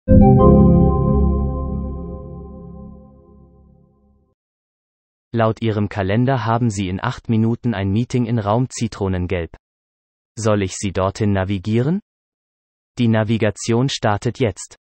Laut Ihrem Kalender haben Sie in 8 Minuten ein Meeting in Raum Zitronengelb. Soll ich Sie dorthin navigieren? Die Navigation startet jetzt.